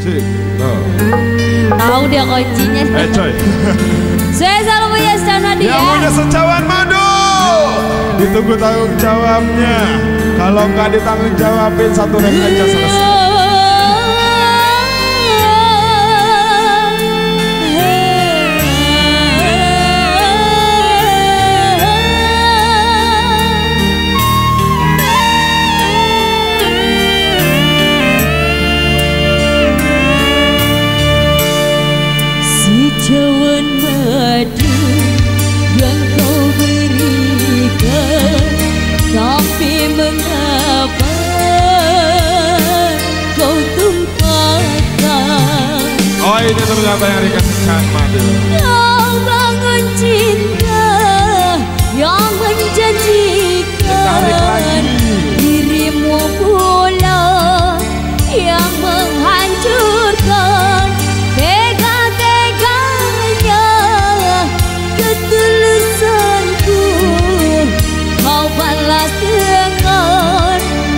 Sik. Tahu dia kuncinya. Coy. Saya selalu punya Stana dia. Yang punya secawan madu. Ditunggu tanggung jawabnya. Kalau nggak ditanggung jawabin satu rem aja selesai. Secawan madu yang kau berikan, tapi mengapa kau tumpahkan? Oh, ini ternyata yang dikasih secawan madu. Kau bangun cinta yang menjanjikan, dirimu pula yang menghancurkan. Tega-teganya ketulusanku kau balas dengan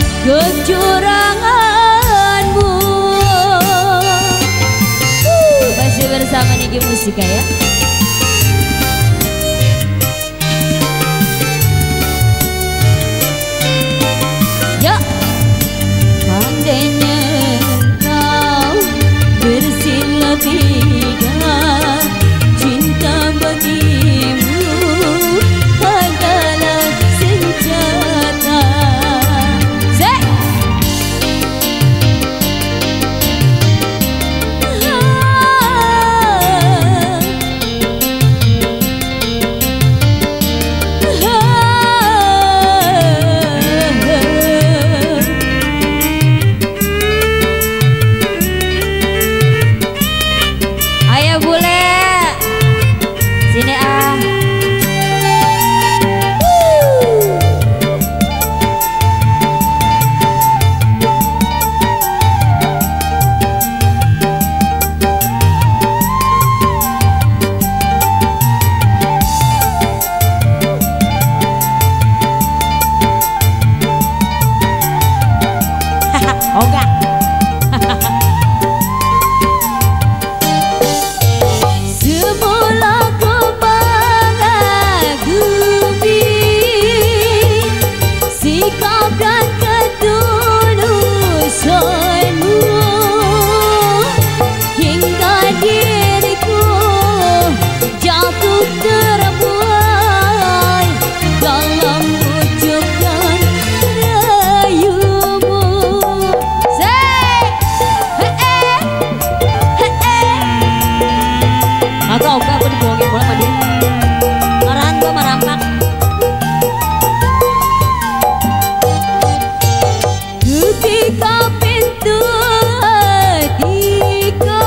kecuranganmu. Masih bersama Niki Musika ya. Yuk, pandainya kau bersilat tidak, cinta bagimu adalah senjata. Zek. Ayo bule, sini ah. Oh enggak. Semula kau mengagumi sikap dan ketulusanmu, hingga diriku jatuh terbuai dalam bujukan rayumu. Agak oga aku dibohongin boleh sama dia. Marahan gua marapak. Ketika pintu hatiku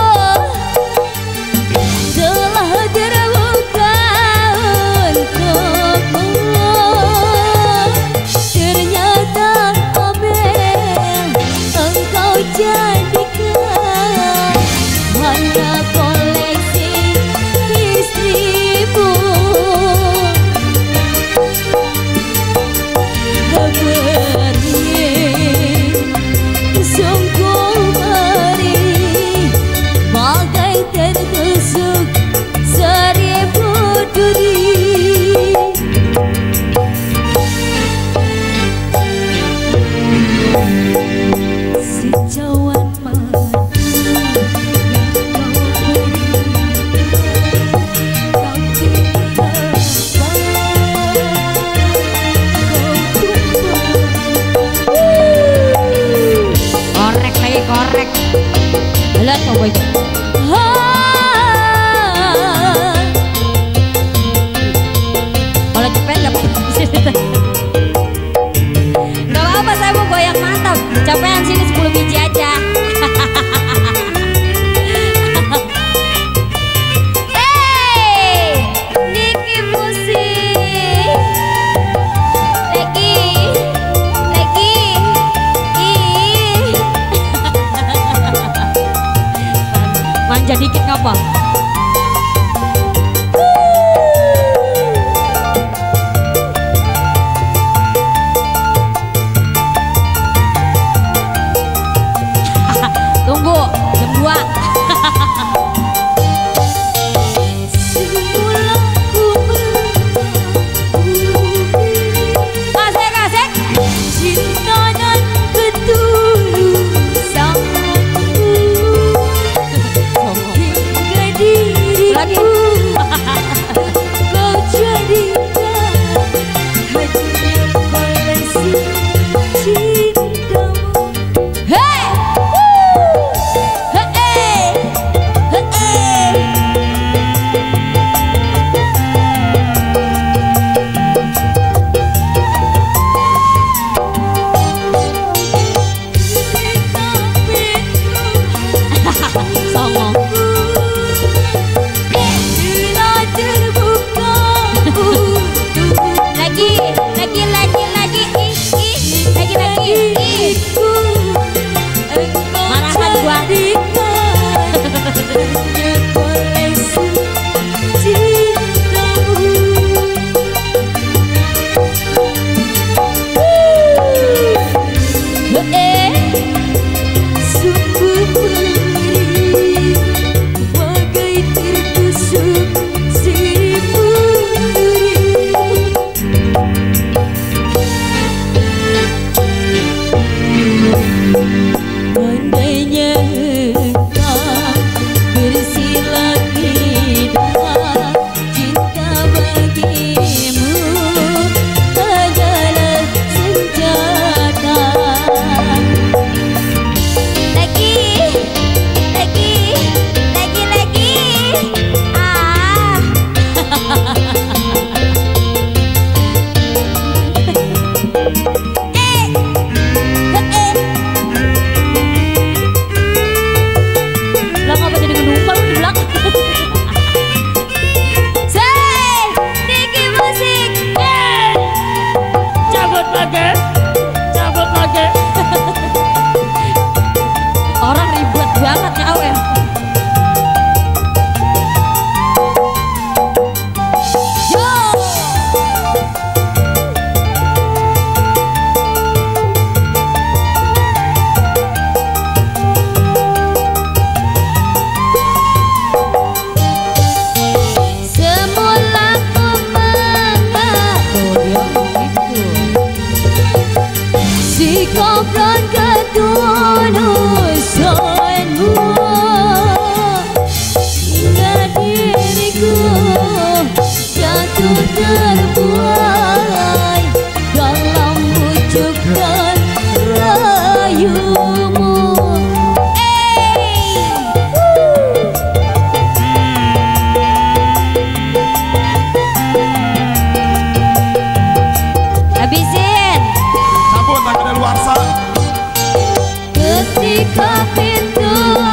telah terbuka untukmu, ternyata Abel engkau jadikan hanya koleksi istrimu. Beri sungguh beri bagai tertusuk seribu duri. Secawan madu korek. Lihat coba itu. Kalau cepet gak apa-apa. Gak apa-apa, saya mau goyang mantap. Capean sini 10 biji aja. Hey, Niki Musik. Lagi. Manja dikit ngapa? Tunggu jam 2. Orang ribet banget ya Awe. Kopron ketulusanmu hingga diriku jatuh terbuai dalam bujukan rayumu. Habisin. Sabun tak ada luar sana. Ketika pintu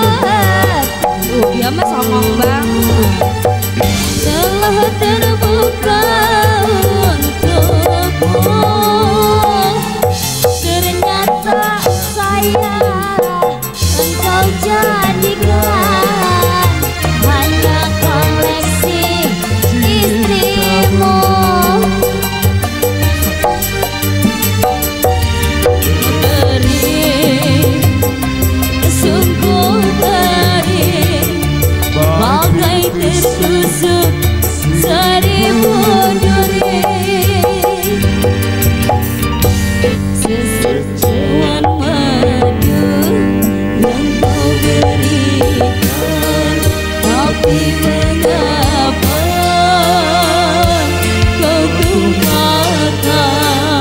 Dia mah songong banget. telah terbuka untukmu, ternyata saya engkau jadikan hanya koleksi istrimu. Sungguh perih, bagai tertusuk seribu duri. Sesecuan madu yang kau berikan, tapi mengapa kau tumpahkan?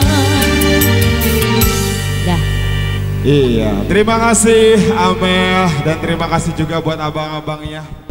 Dah. Iya, terima kasih Amel dan terima kasih juga buat abang-abangnya.